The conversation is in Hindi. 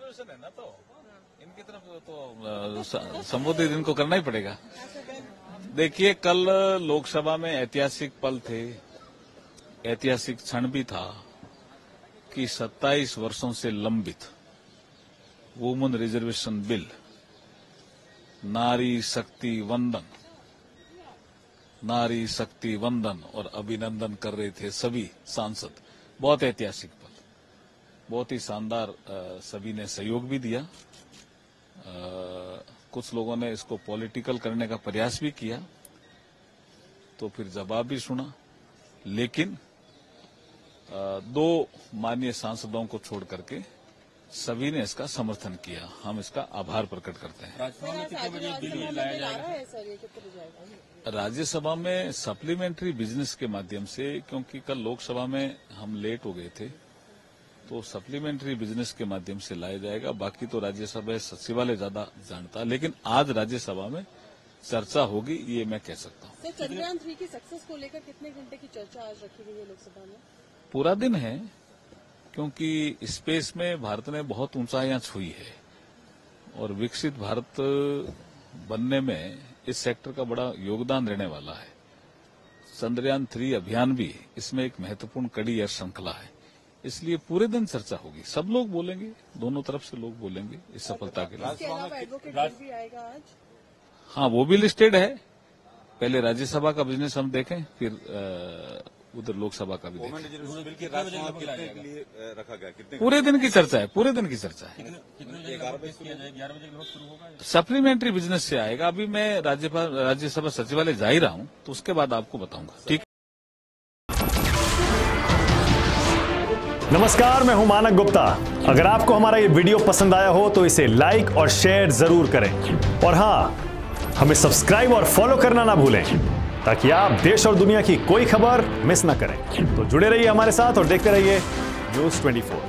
रिजर्वेशन है ना, तो इनकी तरफ तो संबोधित इनको करना ही पड़ेगा। देखिए, कल लोकसभा में ऐतिहासिक पल थे, ऐतिहासिक क्षण भी था कि 27 वर्षों से लंबित वुमेन रिजर्वेशन बिल, नारी शक्ति वंदन और अभिनंदन कर रहे थे सभी सांसद। बहुत ऐतिहासिक पल, बहुत ही शानदार, सभी ने सहयोग भी दिया। कुछ लोगों ने इसको पॉलिटिकल करने का प्रयास भी किया, तो फिर जवाब भी सुना, लेकिन दो माननीय सांसदों को छोड़ करके सभी ने इसका समर्थन किया। हम इसका आभार प्रकट करते हैं। राज्यसभा में सप्लीमेंट्री बिजनेस के माध्यम से, क्योंकि कल लोकसभा में हम लेट हो गए थे, तो सप्लीमेंट्री बिजनेस के माध्यम से लाया जाएगा। बाकी तो राज्यसभा सचिवालय ज्यादा जानता, लेकिन आज राज्यसभा में चर्चा होगी, ये मैं कह सकता हूँ। सर, चंद्रयान 3 की सक्सेस को लेकर कितने घंटे की चर्चा आज रखी गई है लोकसभा में? पूरा दिन है, क्योंकि स्पेस में भारत ने बहुत ऊंचाइयां छुई है और विकसित भारत बनने में इस सेक्टर का बड़ा योगदान रहने वाला है। चंद्रयान 3 अभियान भी इसमें एक महत्वपूर्ण कड़ी या श्रृंखला है, इसलिए पूरे दिन चर्चा होगी। सब लोग बोलेंगे, दोनों तरफ से लोग बोलेंगे इस सफलता के लिए। इसके अलावा एडवोकेट बिल भी आएगा आज? हाँ, वो भी लिस्टेड है। पहले राज्यसभा का बिजनेस हम देखें, फिर उधर लोकसभा का भी देखें। पूरे दिन की चर्चा है, पूरे दिन की चर्चा है। 11 बजे शुरू होगा। सप्लीमेंट्री बिजनेस से आएगा। अभी मैं राज्यसभा सचिवालय जा ही रहा हूं, तो उसके बाद आपको बताऊंगा। ठीक। नमस्कार, मैं हूं मानक गुप्ता। अगर आपको हमारा ये वीडियो पसंद आया हो तो इसे लाइक और शेयर जरूर करें, और हाँ, हमें सब्सक्राइब और फॉलो करना ना भूलें, ताकि आप देश और दुनिया की कोई खबर मिस ना करें। तो जुड़े रहिए हमारे साथ और देखते रहिए News 24।